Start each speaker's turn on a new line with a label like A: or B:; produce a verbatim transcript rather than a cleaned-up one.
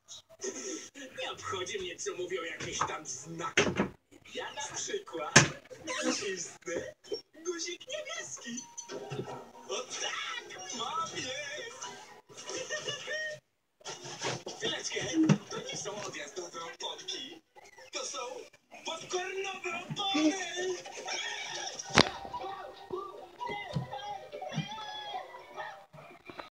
A: Nie obchodzi mnie, co mówią jakieś tam znaki. Ja na przykład nacisnę guzik niebieski. O tak, mam je! Chwileczkę, to nie są odjazdowe oponki. To są popcornowe opony!